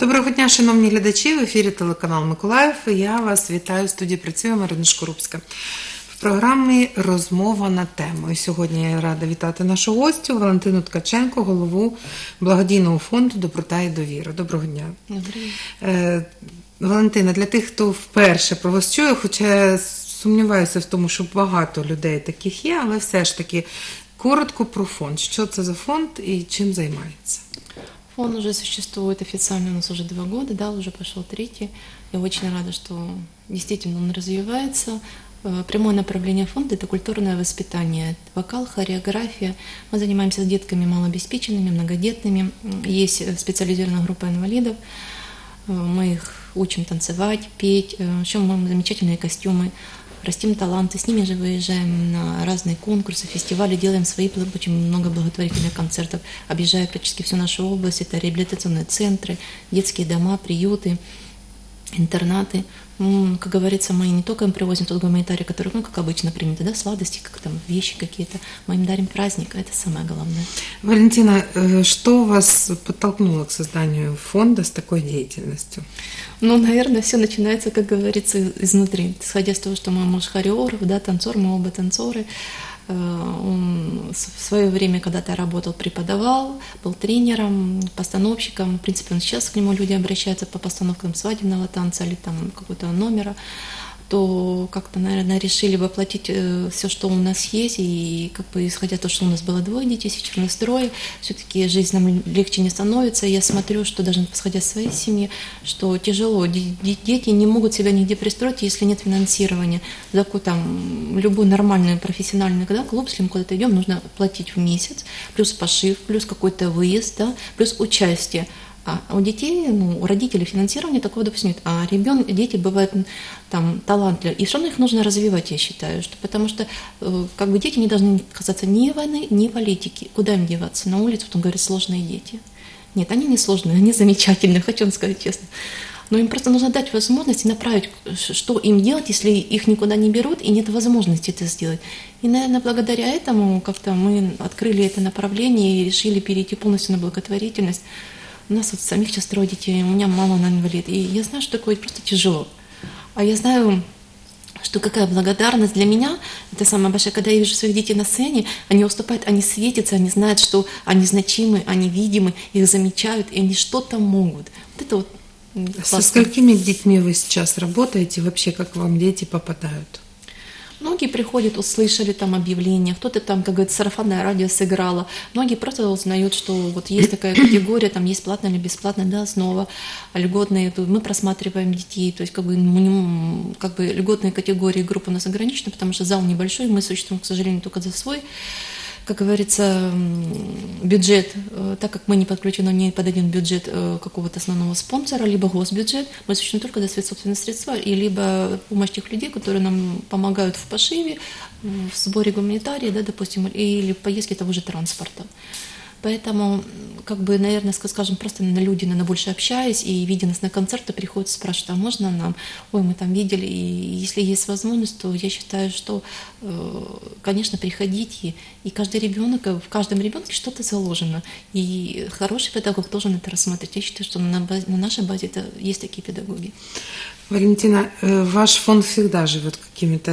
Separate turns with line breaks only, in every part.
Доброго дня, шановні глядачі, в ефірі телеканал Миколаїв. Я вас вітаю, в студії працює Марина Шкурупська. В програмі «Розмова на тему». І сьогодні я рада вітати нашу гостю Валентину Ткаченко, голову благодійного фонду «Доброта і довіра». Доброго дня.
Доброго.
Валентина, для тих, хто вперше про вас чує, хоча я сумніваюся в тому, що багато людей таких є, але все ж таки коротко про фонд. Що це за фонд і чим займається?
Фонд уже существует официально у нас уже 2 года, да, уже пошел 3-й. Я очень рада, что действительно он развивается. Прямое направление фонда – это культурное воспитание, вокал, хореография. Мы занимаемся с детками малообеспеченными, многодетными. Есть специализированная группа инвалидов. Мы их учим танцевать, петь. Еще мы имеем замечательные костюмы. Растим таланты, с ними же выезжаем на разные конкурсы, фестивали, делаем свои очень много благотворительных концертов, объезжая практически всю нашу область. Это реабилитационные центры, детские дома, приюты, интернаты. Как говорится, мы не только им привозим тот гуманитарий, который, как обычно принято, да, сладости, как там вещи какие-то, мы им дарим праздник, это самое главное.
Валентина, что вас подтолкнуло к созданию фонда с такой деятельностью?
Наверное, все начинается, как говорится, изнутри. Исходя с того, что мой муж хореограф, да, танцор, мы оба танцоры. Он в свое время когда-то работал, преподавал, был тренером, постановщиком. В принципе, он сейчас к нему люди обращаются по постановкам свадебного танца или там какого-то номера. То как-то, наверное, решили воплотить все, что у нас есть, и как бы исходя из того, что у нас было 2 детей, сейчас у нас 3, все-таки жизнь нам легче не становится. Я смотрю, что даже исходя из своей семьи, что тяжело. Дети не могут себя нигде пристроить, если нет финансирования. За какой там любой нормальный профессиональный клуб, если мы куда-то идем, нужно платить в месяц, плюс пошив, плюс какой-то выезд, да, плюс участие. А у детей, у родителей финансирования такого, допустим, нет. А дети бывают там талантливые. И все равно их нужно развивать, я считаю. Потому что как бы дети не должны касаться ни войны, ни политики. Куда им деваться? На улицу, потом говорят, сложные дети. Нет, они не сложные, они замечательные, хочу вам сказать честно. Но им просто нужно дать возможность и направить, что им делать, если их никуда не берут и нет возможности это сделать. И, наверное, благодаря этому как-то мы открыли это направление и решили перейти полностью на благотворительность. У нас вот самих сейчас 3 детей, у меня мама, она инвалид. И я знаю, что такое просто тяжело. А я знаю, что какая благодарность для меня, это самое большое, когда я вижу своих детей на сцене, они уступают, они светятся, они знают, что они значимы, они видимы, их замечают, и они что-то могут. Вот это вот классно.
Со сколькими детьми вы сейчас работаете? Вообще, как вам дети попадают?
Многие приходят, услышали там объявления, кто-то там, как говорится, сарафанное радио сыграло. Многие просто узнают, что вот есть такая категория, там есть платная или бесплатная, да, снова льготные. Мы просматриваем детей, то есть как бы льготные категории группы у нас ограничены, потому что зал небольшой, мы существуем, к сожалению, только за свой, как говорится, бюджет, так как мы не подключены ни под один бюджет какого-то основного спонсора, либо госбюджет, мы существуем только за свои собственные средства, и либо помощь тех людей, которые нам помогают в пошиве, в сборе гуманитария, да, допустим, или в поездке того же транспорта. Поэтому, как бы, наверное, скажем, просто люди, наверное, больше общаясь и видя нас на концерты, приходят спрашивают, а можно нам? Ой, мы там видели, и если есть возможность, то я считаю, что, конечно, приходите, и каждый ребенок, в каждом ребенке что-то заложено, и хороший педагог должен это рассмотреть. Я считаю, что на нашей базе это есть такие педагоги.
Валентина, ваш фонд всегда живет какими-то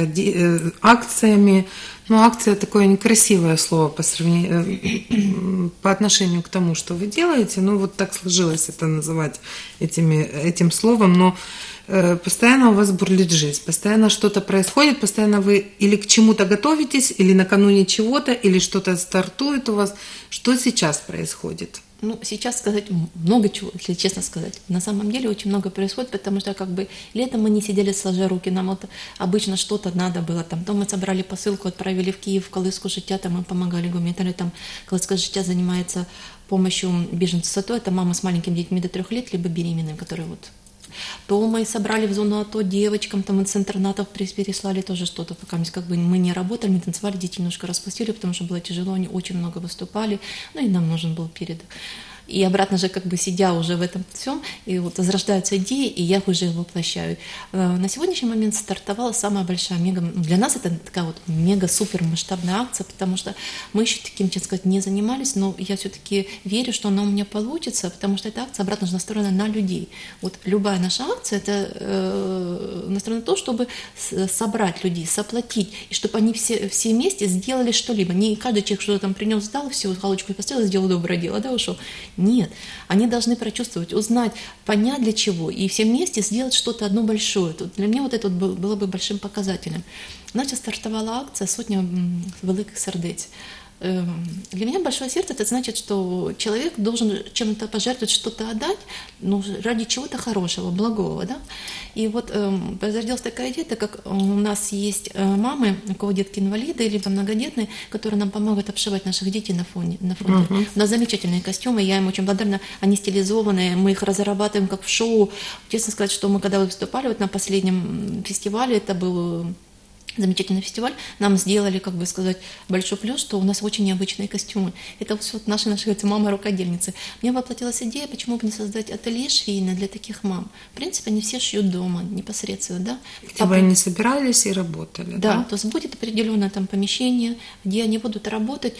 акциями. Акция такое некрасивое слово по отношению к тому, что вы делаете. Вот так сложилось это называть этим словом. Но постоянно у вас бурлит жизнь, постоянно что-то происходит, постоянно вы или к чему-то готовитесь, или накануне чего-то, или что-то стартует у вас. Что сейчас происходит?
Сейчас сказать много чего, если честно сказать. На самом деле очень много происходит, потому что как бы летом мы не сидели сложа руки, нам вот обычно что-то надо было. То мы собрали посылку, отправили в Киев, в Колыску життя, там мы помогали гуманитарию, там Колыска життя занимается помощью беженцам САТО, это мама с маленькими детьми до 3 лет, либо беременным, которые то мы собрали в зону АТО девочкам, там из интернатов переслали тоже что-то, пока как бы мы не работали, не танцевали, дети немножко распустили, потому что было тяжело, они очень много выступали, и нам нужен был передок. и обратно же, как бы сидя уже в этом всем, и вот возрождаются идеи, и я их уже воплощаю. На сегодняшний момент стартовала самая большая для нас это такая вот мега-супер масштабная акция, потому что мы еще таким, честно сказать, не занимались, но я все-таки верю, что она у меня получится, потому что эта акция обратно же настроена на людей. Вот любая наша акция, это настроена на то, чтобы собрать людей, соплотить, и чтобы они все вместе сделали что-либо. Не каждый человек что-то там принес, сдал, все, галочку поставил, сделал доброе дело, да, ушел. Нет, они должны прочувствовать, узнать, понять для чего, и все вместе сделать что-то одно большое. Для меня вот это вот было бы большим показателем. Начала стартовала акция «Сотня великих сердець». Для меня большое сердце, это значит, что человек должен чем-то пожертвовать, что-то отдать, ну, ради чего-то хорошего, благого, да. И вот зародилась такая идея, так как у нас есть мамы, у кого детки инвалиды, либо многодетные, которые нам помогают обшивать наших детей на фоне. У нас замечательные костюмы, я им очень благодарна, они стилизованные, мы их разрабатываем как в шоу. Честно сказать, что мы когда выступали вот на последнем фестивале, это был замечательный фестиваль, нам сделали, как бы сказать, большой плюс, что у нас очень необычные костюмы. Это вот наши мамы-рукодельницы. Мне воплотилась идея, почему бы не создать ателье швейное для таких мам. В принципе, они все шьют дома, непосредственно, да.
Где бы они собирались и работали, да?
Да, то есть будет определенное там помещение, где они будут работать.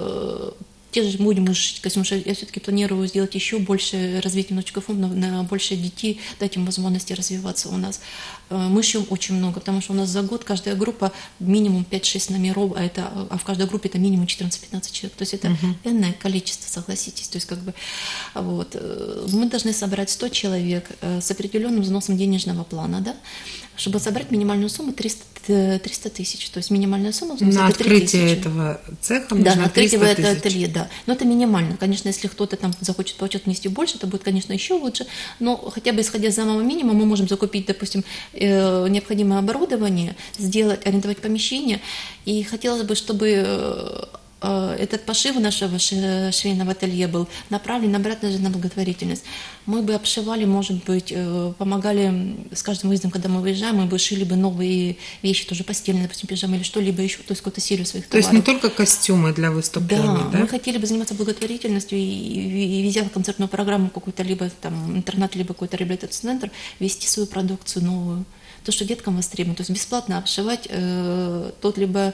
Те же будем шить костюмы, я все-таки планирую сделать еще больше, развить немножечко фонд на больше детей, дать им возможности развиваться у нас. Мы шьем очень много, потому что у нас за год каждая группа минимум 5-6 номеров, а в каждой группе это минимум 14-15 человек. То есть это энное количество, согласитесь. То есть как бы вот, мы должны собрать 100 человек с определенным взносом денежного плана, да, чтобы собрать минимальную сумму 300 тысяч. То есть минимальная сумма
на открытие этого цеха нужно 300
на открытие этого
тысяч.
ателье, да. Но это минимально. Конечно, если кто-то там захочет получать внести больше, это будет, конечно, еще лучше. Но хотя бы исходя из самого минимума, мы можем закупить, допустим, необходимое оборудование, арендовать помещение. И хотелось бы, чтобы этот пошив нашего швейного ателье был направлен обратно же на благотворительность. Мы бы обшивали, может быть, помогали с каждым выездом, когда мы выезжаем, мы бы шили бы новые вещи, тоже постельные, допустим, пижамы или что-либо еще, то есть какую-то серию своих товаров.
То есть не только костюмы для выступлений, да?
Мы хотели бы заниматься благотворительностью и везя концертную программу какую-то, либо там интернат, либо какой-то реабилитационный центр, вести свою продукцию новую. То, что деткам востребовано, то есть бесплатно обшивать тот либо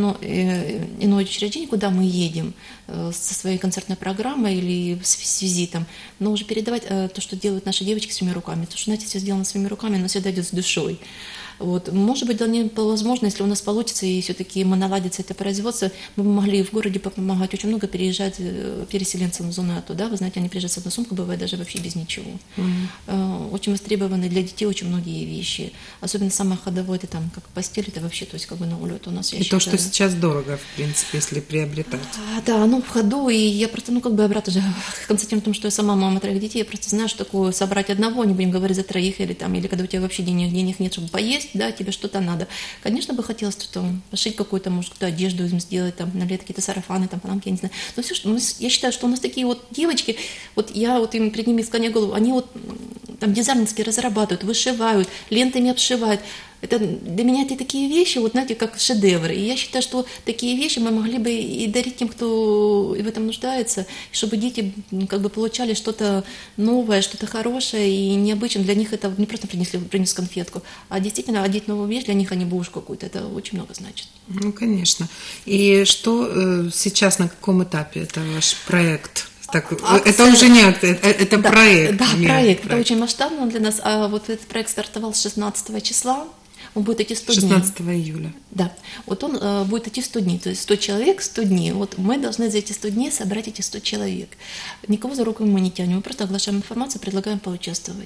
иное учреждение, куда мы едем со своей концертной программой или с визитом, но уже передавать то, что делают наши девочки своими руками. То, что, знаете, все сделано своими руками, оно всегда идет с душой. Вот. Может быть, возможно, если у нас получится и все-таки мы наладится это производство, мы бы могли в городе помогать. Очень много переезжать переселенцам в зону АТО, да, вы знаете, они приезжают с одной сумкой, бывает даже вообще без ничего. Очень востребованы для детей очень многие вещи. Особенно самое ходовое, это там как постель, это вообще, то есть как бы на улет у нас.
И то, что сейчас дорого, в принципе, если приобретать.
Да, ну в ходу, и я просто, как бы обратно же, констатирую в том, что я сама мама 3 детей, я просто знаю, что такое собрать одного, не будем говорить за 3 или когда у тебя вообще денег нет, чтобы поесть, да, тебе что-то надо. Конечно, бы хотелось что-то пошить какую-то, может, какую-то одежду им сделать, там, налить какие-то сарафаны, там, панамки, я не знаю. Но все, что, я считаю, что у нас такие вот девочки, вот я вот им перед ними склоняю голову, они вот там дизайнерски разрабатывают, вышивают, лентами обшивают. Это для меня это такие вещи, вот знаете, как шедевры. И я считаю, что такие вещи мы могли бы и дарить тем, кто в этом нуждается, чтобы дети как бы получали что-то новое, что-то хорошее и необычное. Для них это не просто принес конфетку, а действительно одеть новую вещь, для них они бушку какую-то. Это очень много значит.
Ну, конечно. И что сейчас, на каком этапе это ваш проект? Так, это уже не акция, это проект.
Да, проект. Это очень масштабно для нас. А вот этот проект стартовал с 16 числа. Он будет идти 100 дней.
16 июля.
Да. Вот он будет идти 100 дней. То есть 100 человек, 100 дней. Вот мы должны за эти 100 дней собрать эти 100 человек. Никого за руку мы не тянем. Мы просто оглашаем информацию, предлагаем поучаствовать.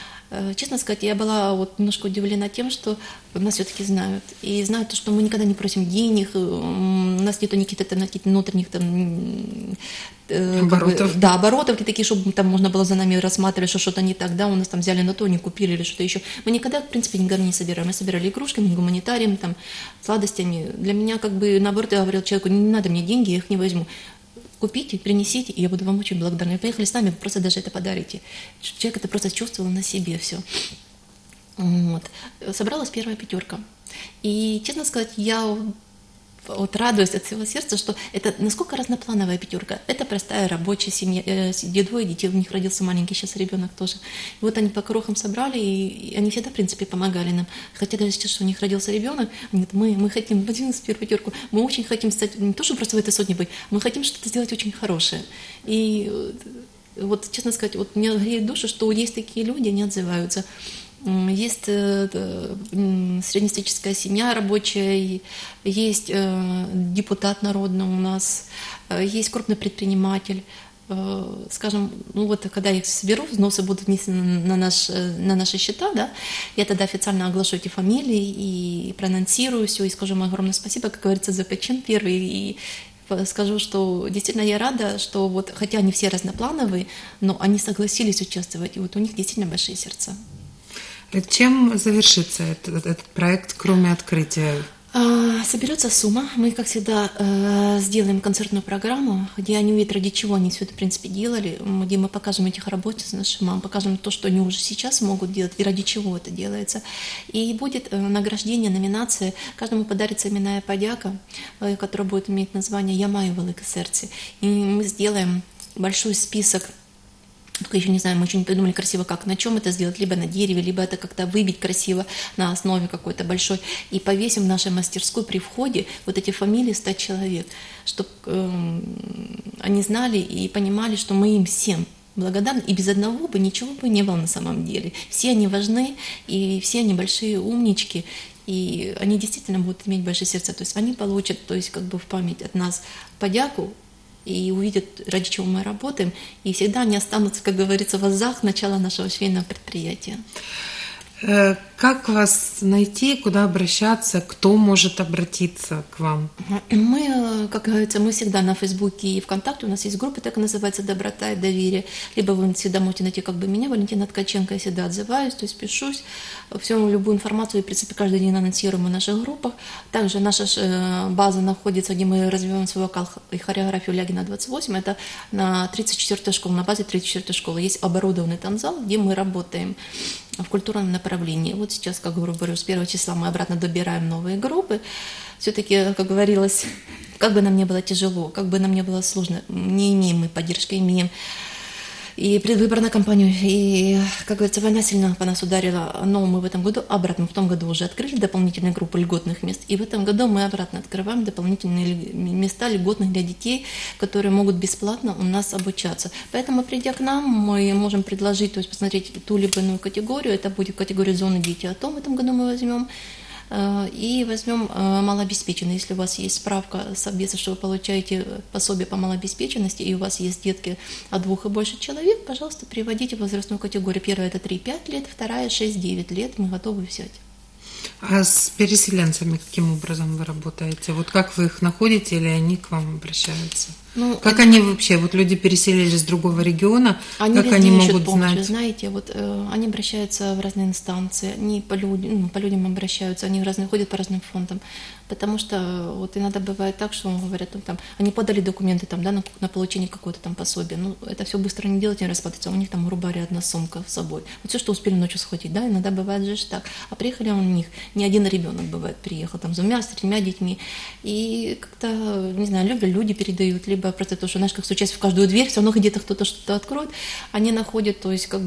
Честно сказать, я была вот немножко удивлена тем, что нас все-таки знают. И знают, что мы никогда не просим денег, у нас нету никаких внутренних там,
оборотов.
Да, оборотов такие, чтобы там можно было за нами рассматривать, что что-то не так, да, у нас там взяли на то, не купили или что-то еще. Мы никогда, в принципе, деньгами не собираем. Мы собирали игрушками, гуманитарием, там, сладостями. Для меня, как бы, наоборот, я говорила человеку, не надо мне деньги, я их не возьму. Купите, принесите, и я буду вам очень благодарна. И поехали с нами, вы просто даже это подарите. Человек это просто чувствовал на себе все. Вот. Собралась первая 5. И, честно сказать, я вот радуюсь от всего сердца, что это насколько разноплановая пятерка. Это простая рабочая семья, где двое детей, у них родился маленький сейчас ребенок тоже. И вот они по крохам собрали, и они всегда, в принципе, помогали нам. Хотя даже сейчас, что у них родился ребенок, они говорят, мы хотим в 11-ю пятерку, мы очень хотим стать, не то, что просто в этой сотне быть, мы хотим что-то сделать очень хорошее. И вот, честно сказать, вот мне греет душу, что есть такие люди, они отзываются. Есть среднестатистическая семья рабочая, есть депутат народный у нас, есть крупный предприниматель. Скажем, ну вот когда я их соберу, взносы будут внесены на наши счета, да, я тогда официально оглашу эти фамилии и проанонсирую все, и скажу им огромное спасибо, как говорится, за почин первый, и скажу, что действительно я рада, что вот, хотя они все разноплановые, но они согласились участвовать, и вот у них действительно большие сердца.
Чем завершится этот проект, кроме открытия?
Соберется сумма. Мы, как всегда, сделаем концертную программу, где они увидят, ради чего они все это, в принципе, делали, где мы покажем этих работниц нашим мам, покажем то, что они уже сейчас могут делать и ради чего это делается. И будет награждение, номинация. Каждому подарится именная подяка, которая будет иметь название «Я маю велике сердце». И мы сделаем большой список. Только еще не знаю, мы еще не придумали красиво, как, на чем это сделать, либо на дереве, либо это как-то выбить красиво на основе какой-то большой, и повесим в нашей мастерской при входе вот эти фамилии 100 человек, чтобы они знали и понимали, что мы им всем благодарны, и без одного бы ничего бы не было на самом деле. Все они важны, и все они большие умнички, и они действительно будут иметь большое сердце, то есть они получат, то есть как бы в память от нас подяку, и увидят, ради чего мы работаем, и всегда они останутся, как говорится, в азах начала нашего швейного предприятия.
Как вас найти, куда обращаться, кто может обратиться к вам?
Мы, как говорится, мы всегда на Фейсбуке и ВКонтакте, у нас есть группа, так и называется «Доброта и доверие». Либо вы всегда можете найти как бы меня, Валентина Ткаченко, я всегда отзываюсь, то есть пишусь, всю любую информацию, в принципе, каждый день анонсируем в наших группах. Также наша база находится, где мы развиваем свой вокал и хореографию Лягина 28, это на 34-й школе, на базе 34-й школы. Есть оборудованный танцзал, где мы работаем в культурном направлении. Вот сейчас, как говорю, с 1 числа мы обратно добираем новые группы. Все-таки, как говорилось, как бы нам не было тяжело, как бы нам не было сложно, не имеем мы поддержки, имеем и предвыборную кампанию, и, как говорится, война сильно по нас ударила, но мы в этом году обратно, в том году уже открыли дополнительные группы льготных мест, и в этом году мы обратно открываем дополнительные места льготных для детей, которые могут бесплатно у нас обучаться. Поэтому, придя к нам, мы можем предложить, то есть посмотреть ту либо иную категорию, это будет категория зоны дети АТО, в этом году мы возьмем, и возьмем малообеспеченные. Если у вас есть справка совбеза, что вы получаете пособие по малообеспеченности, и у вас есть детки от 2 и больше человек, пожалуйста, приводите в возрастную категорию. Первая – это 3-5 лет, вторая – 6-9 лет, мы готовы взять.
А с переселенцами каким образом вы работаете? Вот как вы их находите или они к вам обращаются? Ну, как они вообще, вот люди переселились с другого региона, как они могут знать?
Знаете, вот они обращаются в разные инстанции, они по людям обращаются, они ходят по разным фондам, потому что вот иногда бывает так, что говорят, там, они подали документы там, да, на получение какого-то там пособия, ну это все быстро не делать, не распадается, у них там, грубо говоря, одна сумка с собой, вот все, что успели ночью схватить, да, иногда бывает же так, а приехали у них, не один ребенок бывает приехал, там, с 2-3 детьми, и как-то, не знаю, либо люди передают, либо просто то, что, знаешь, как стучать в каждую дверь, все равно где-то кто-то что-то откроет, они находят, то есть, как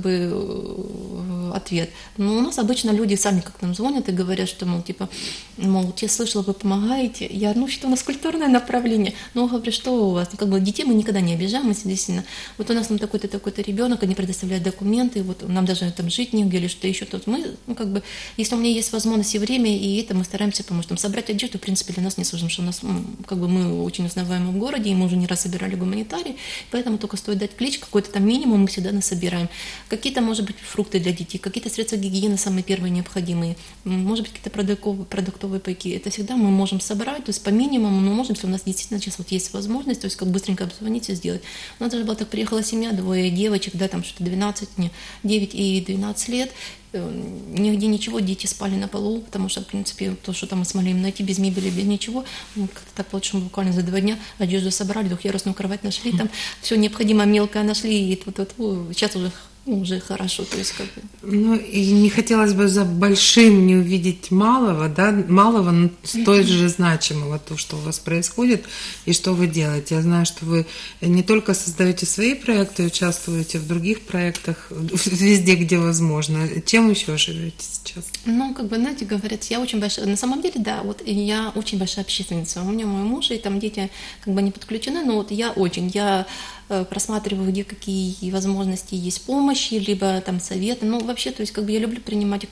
бы, ответ. Но у нас обычно люди сами как нам звонят и говорят, что, мол, типа, мол, я слышала, вы помогаете. Я, что у нас культурное направление. Ну, говорю, что у вас? Ну, как бы, детей мы никогда не обижаем, мы действительно. Вот у нас там такой-то ребенок, они предоставляют документы, вот нам даже там жить негде или что еще. Тут мы, как бы, если у меня есть возможность и время, и это мы стараемся помочь. Там собрать одежду, в принципе, для нас не сложно, что у нас, как бы, мы очень узнаваемы в городе, и мы уже не раз собирали гуманитарий, поэтому только стоит дать клич, какой-то там минимум мы всегда насобираем. Какие-то, может быть, фрукты для детей, какие-то средства гигиены самые первые необходимые, может быть, какие-то продуктовые пайки. Это всегда мы можем собрать, то есть по минимуму, но можем, если у нас действительно сейчас вот есть возможность, то есть как быстренько обзвонить и сделать. У нас даже была так, приехала семья, 2 девочек, да, там что-то 9 и 12 лет, нигде ничего, дети спали на полу, потому что, в принципе, то, что там мы смогли им найти без мебели, без ничего, как-то так получилось, что мы буквально за 2 дня одежду собрали, двухъярусную кровать нашли, там все необходимое мелкое нашли, и сейчас уже уже хорошо, то есть как бы.
Ну, и не хотелось бы за большим не увидеть малого, да, малого, но столь же значимого, то, что у вас происходит и что вы делаете. Я знаю, что вы не только создаете свои проекты, участвуете в других проектах, везде, где возможно. Чем еще живете сейчас?
Ну, как бы, знаете, говорят, я очень большая, на самом деле, да, вот я очень большая общественница. У меня мой муж, и там дети как бы не подключены, но вот я просматриваю, где какие возможности есть помощи, либо там советы. Ну, вообще, то есть, как бы я люблю принимать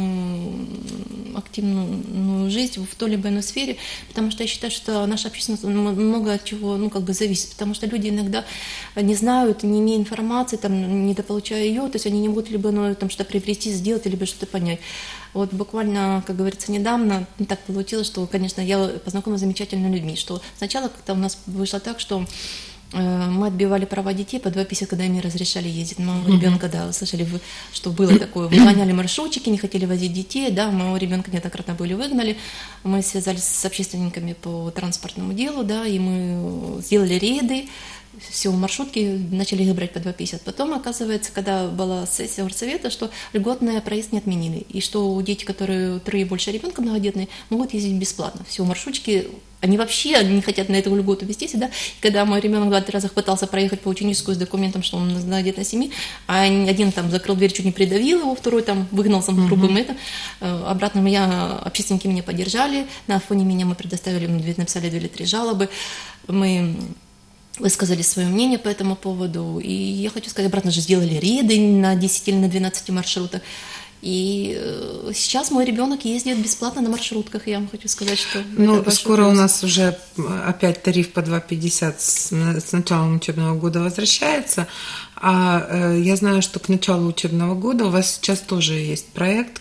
активную жизнь в той либо иной сфере, потому что я считаю, что наша общественность много от чего, ну, как бы зависит, потому что люди иногда не знают, не имея информации, там, недополучая ее, то есть они не могут либо там что-то приобрести, сделать, либо что-то понять. Вот буквально, как говорится, недавно так получилось, что, конечно, я познакомилась с замечательными людьми, что сначала как-то у нас вышло так, что мы отбивали права детей по 2,50, когда им не разрешали ездить. Моего ребенка, да, вы слышали, что было такое, выгоняли маршрутчики, не хотели возить детей, да, моего ребенка неоднократно были выгнали. Мы связались с общественниками по транспортному делу, да, и мы сделали рейды, все, маршрутки начали их брать по 2,50. Потом, оказывается, когда была сессия горсовета, что льготный проезд не отменили, и что дети, которые 3 и больше ребенка многодетные, могут ездить бесплатно. Все, маршрутчики, они вообще не хотят на эту льготу вестись, да. И когда мой ребенок 2-3 раза пытался проехать по ученическую с документом, что он на многодетной семьи, а один там закрыл дверь, чуть не придавил его, второй там выгнал сам грубым это. Обратно общественники меня поддержали, на фоне меня мы предоставили, написали 2 или 3 жалобы, мы высказали свое мнение по этому поводу. И я хочу сказать, обратно же сделали рейды на 10 или на 12 маршрутах. И сейчас мой ребенок ездит бесплатно на маршрутках, я вам хочу сказать, что...
Ну, скоро у нас уже опять тариф по 2,50 с началом учебного года возвращается, а я знаю, что к началу учебного года у вас сейчас тоже есть проект,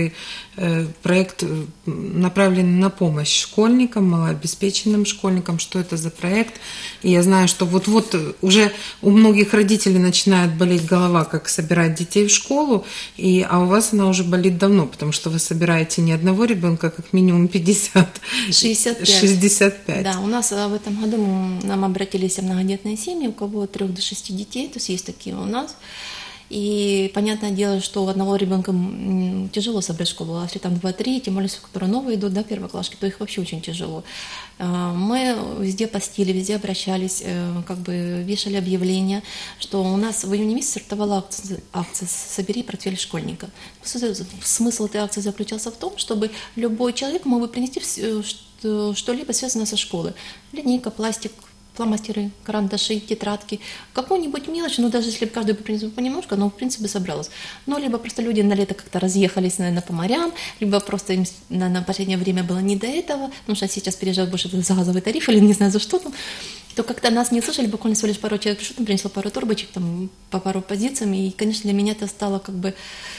проект направлен на помощь школьникам, малообеспеченным школьникам. Что это за проект? И я знаю, что вот уже у многих родителей начинает болеть голова, как собирать детей в школу, а у вас она уже болит давно, потому что вы собираете не одного ребенка, как минимум 50. 65.
Да, у нас в этом году нам обратились многодетные семьи, у кого от 3 до 6 детей, то есть есть такие у нас. И понятное дело, что у одного ребенка тяжело собрать школу, а если там 2-3, тем более, которые новые идут, да, первоклашки, то их вообще очень тяжело. Мы везде постили, везде обращались, как бы вешали объявления, что у нас в июне месяце стартовала акция «Собери портфель школьника». Смысл этой акции заключался в том, чтобы любой человек мог бы принести что-либо связанное со школой. Линейка, пластик, фломастеры, карандаши, тетрадки, какую-нибудь мелочь, ну даже если бы каждый бы принес понемножку, но в принципе собралось. Ну, либо просто люди на лето как-то разъехались, наверное, по морям, либо просто им на последнее время было не до этого, потому что сейчас переезжают больше за газовый тариф или не знаю за что там, то как-то нас не слышали, буквально всего лишь пару человек пришло, там принесло пару турбочек, там по пару позициям, и, конечно, для меня это стало как бы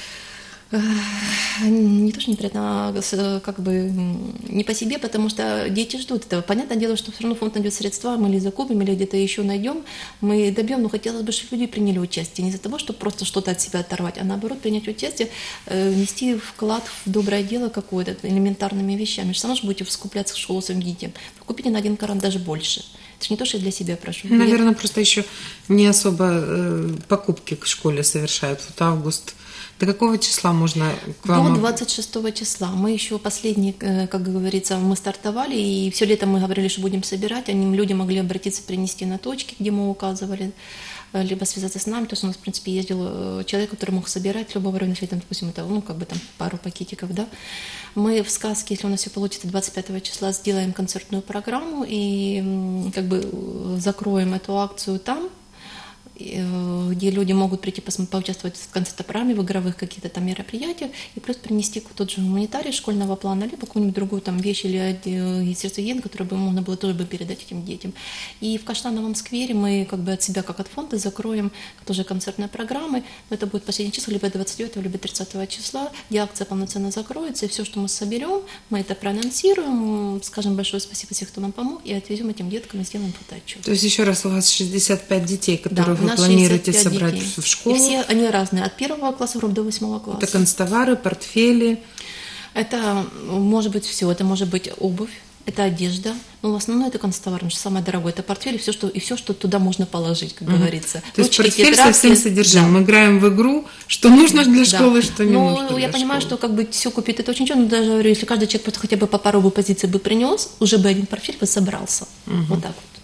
не то, что неприятно, а как бы не по себе, потому что дети ждут этого. Понятное дело, что все равно фонд найдет средства, мы или закупим, или где-то еще найдем, мы добьем, но хотелось бы, чтобы люди приняли участие, не из-за того, чтобы просто что-то от себя оторвать, а наоборот принять участие, внести вклад в доброе дело какое-то элементарными вещами. Все равно же будете скупляться в школу своим детям. Купите на 1 карандаш даже больше. Это же не то, что я для себя прошу.
Наверное, просто еще не особо покупки к школе совершают. Вот август. До какого числа можно к вам?
До 26 числа. Мы еще последний, как говорится, мы стартовали, и все лето мы говорили, что будем собирать. Люди могли обратиться, принести на точки, где мы указывали, либо связаться с нами. То есть у нас, в принципе, ездил человек, который мог собирать в любом районе, если там, допустим, это, ну, как бы там пару пакетиков, да. Мы в сказке, если у нас все получится, 25 числа сделаем концертную программу и как бы закроем эту акцию там, где люди могут прийти поучаствовать в концертной программе, в игровых каких-то там мероприятиях, и плюс принести тот же гуманитарий школьного плана, либо какую-нибудь другую там вещь или сердце гигиены, которую бы можно было тоже бы передать этим детям. И в Каштановом сквере мы как бы от себя, как от фонда, закроем тоже концертные программы, но это будет последнее число, либо 29, либо 30 числа, где акция полноценно закроется, и все, что мы соберем, мы это проанонсируем, скажем большое спасибо всем, кто нам помог, и отвезем этим деткам и сделаем фотоотчет.
То есть еще раз, у вас 65 детей, которые вы планируете собрать детей в школу?
И все они разные, от 1 класса до 8 класса.
Это канцтовары, портфели?
Это может быть все, это может быть обувь, это одежда, но в основном это канцтовар, потому что самое дорогое это портфель и все, что туда можно положить, как говорится.
То есть портфель со всем содержимым. Да. Мы играем в игру, что нужно для школы, что не нужно для
я понимаю, что как бы все купить это очень трудно, но даже говорю, если каждый человек просто хотя бы по пару позиций бы принес, уже бы один портфель бы собрался. Вот так вот.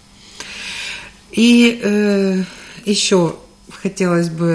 И еще хотелось бы...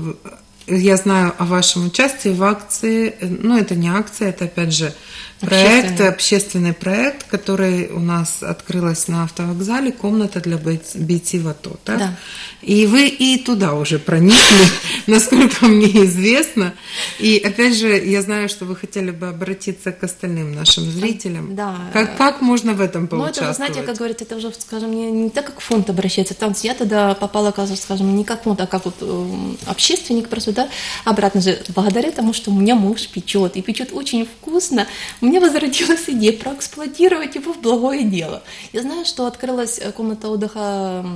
Я знаю о вашем участии в акции, ну это не акция, это опять же проект, общественный проект, который у нас открылась на автовокзале, комната для бойцов АТО, так?
Да.
И вы и туда уже проникли, насколько мне известно. И опять же, я знаю, что вы хотели бы обратиться к остальным нашим зрителям.
Да.
Как можно в этом поучаствовать?
Ну, это, знаете, как говорится, это уже, скажем, не так, как фонд обращается. Там я тогда попала, скажем, не как фонд, а как вот общественник просто, да, обратно же, благодаря тому, что у меня муж печет, и печет очень вкусно, у меня возродилась идея проэксплуатировать его в благое дело. Я знаю, что открылась комната отдыха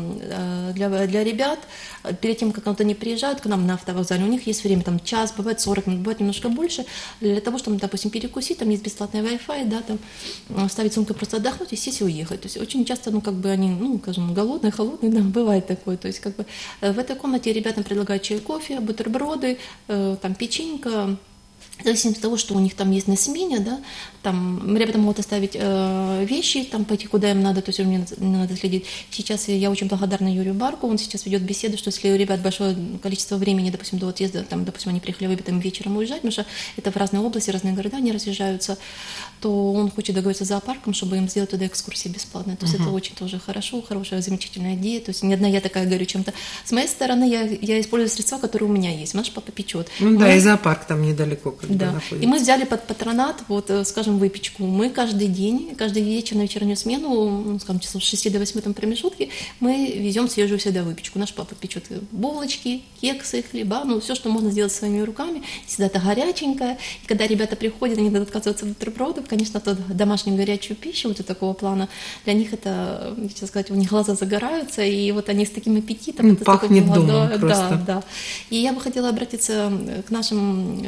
для ребят, перед тем, как они приезжают к нам на автовокзале, у них есть время, там, час, бывает 40 минут, бывает немножко больше, для того, чтобы, допустим, перекусить, там есть бесплатный Wi-Fi, да, там, оставить сумку, просто отдохнуть и сесть и уехать. То есть очень часто, ну, как бы они, ну, скажем, голодные, холодные, да, бывает такое. То есть, как бы, в этой комнате ребятам предлагают чай, кофе, бутерброды, там, печенька, в зависимости от того, что у них там есть на смене, да, там ребята могут оставить вещи, там пойти куда им надо, то есть мне надо следить. Сейчас я очень благодарна Юрию Барку, он сейчас ведет беседу, что если у ребят большое количество времени, допустим, до отъезда, там, допустим, они приехали выбитым вечером уезжать, потому что это в разные области, разные города они разъезжаются, то он хочет договориться с зоопарком, чтобы им сделать туда экскурсии бесплатные. То есть это очень тоже хорошо, хорошая, замечательная идея. То есть не одна я такая говорю чем-то. С моей стороны я использую средства, которые у меня есть. Наш папа печет.
Ну да, и зоопарк там недалеко.
Да.
Находится.
И мы взяли под патронат, вот, скажем, выпечку. Мы каждый день, каждый вечер на вечернюю смену, скажем, часов с 6 до 8 там промежутки, мы везем свежую всегда выпечку. Наш папа печет булочки, кексы, хлеба, ну, все, что можно сделать своими руками. Всегда это горяченькое. И когда ребята приходят, они будут отказываться от бутербродов, конечно, то домашнюю горячую пищу, вот такого плана, для них это, хочу сказать, у них глаза загораются, и вот они с таким аппетитом. Это
пахнет домом просто.
Да, да. И я бы хотела обратиться к нашим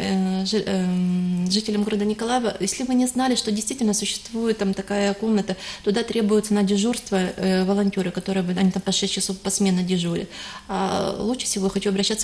жителям города Николаева. Если вы не знали, что действительно существует там такая комната, туда требуются на дежурство волонтеры, которые они там по 6 часов посменно дежурят. А лучше всего я хочу обращаться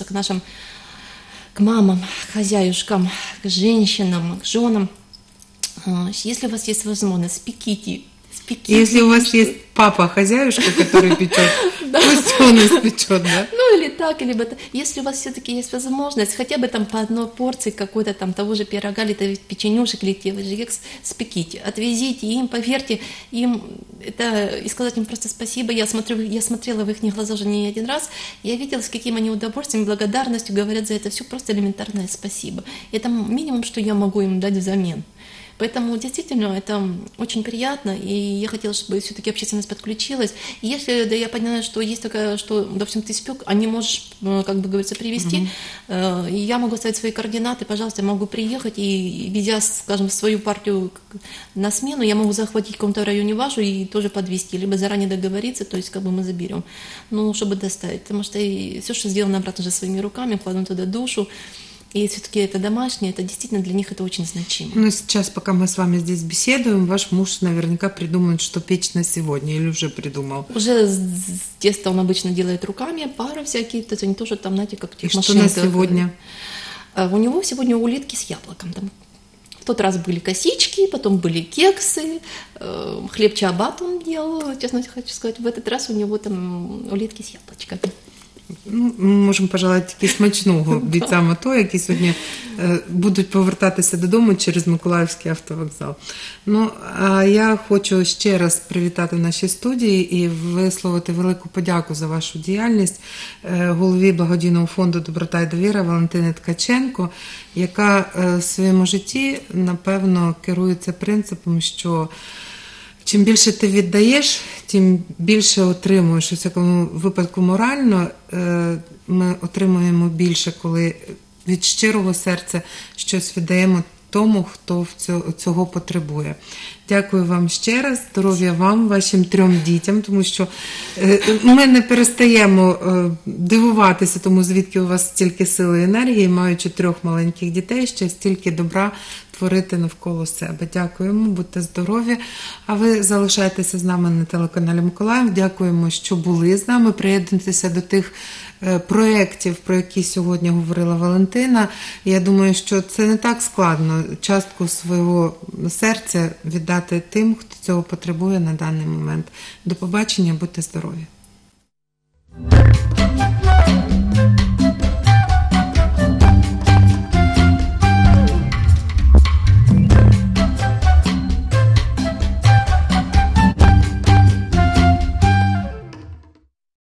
к мамам, к хозяюшкам, к женщинам, к женам. Если у вас есть возможность, спеките.
Если у вас есть папа-хозяюшка, который печет, пусть он испечет, да?
Ну или так, либо если у вас все-таки есть возможность, хотя бы там по одной порции какой-то там того же пирога, или печенюшек, или те же кекс, спеките, отвезите им, поверьте, им это, и сказать им просто спасибо. Я смотрела в их глаза уже не один раз, я видела, с каким они удовольствием, благодарностью говорят за это все, просто элементарное спасибо. Это минимум, что я могу им дать взамен. Поэтому действительно это очень приятно, и я хотела, чтобы все-таки общественность подключилась. И если да, я поняла, что есть такая, что, допустим, ты спек, а не можешь, как бы говорится, привезти, и я могу оставить свои координаты, пожалуйста, я могу приехать, и везя, скажем, свою партию на смену, я могу захватить в каком-то районе вашу и тоже подвезти, либо заранее договориться, то есть как бы мы заберем, ну, чтобы доставить, потому что все, что сделано обратно же своими руками, кладем туда душу. И все-таки это домашнее, это действительно для них это очень значимо.
Ну, сейчас, пока мы с вами здесь беседуем, ваш муж наверняка придумает, что печь на сегодня, или уже придумал?
Уже с теста он обычно делает руками, пары всякие, то есть они тоже там, знаете, как
и что на сегодня?
У него сегодня улитки с яблоком. Там. В тот раз были косички, потом были кексы, хлеб чиабатта он делал, честно хочу сказать, в этот раз у него там улитки с яблочками.
Ну, ми можемо пожелати тільки смачного бійцям АТО, які сьогодні будуть повертатися додому через Миколаївський автовокзал. Ну, а я хочу ще раз привітати наші студії і висловити велику подяку за вашу діяльність голові благодійного фонду «Доброта і довіра» Валентині Ткаченко, яка в своєму житті, напевно, керується принципом, що чим більше ти віддаєш, тим більше отримуєш. У всякому випадку морально ми отримуємо більше, коли від щирого серця щось віддаємо тому, хто цього потребує. Дякую вам ще раз, здоров'я вам, вашим 3 дітям, тому що ми не перестаємо дивуватися тому, звідки у вас стільки сили і енергії, маючи 3 маленьких дітей, ще стільки добра творити навколо себе. Дякуємо, будьте здорові. А ви залишайтеся з нами на телеканалі Миколаїв. Дякуємо, що були з нами. Приєднуйтеся до тих проєктів, про які сьогодні говорила Валентина. Я думаю, що це не так складно частку свого серця віддати тим, хто цього потребує на даний момент. До побачення, будьте здорові.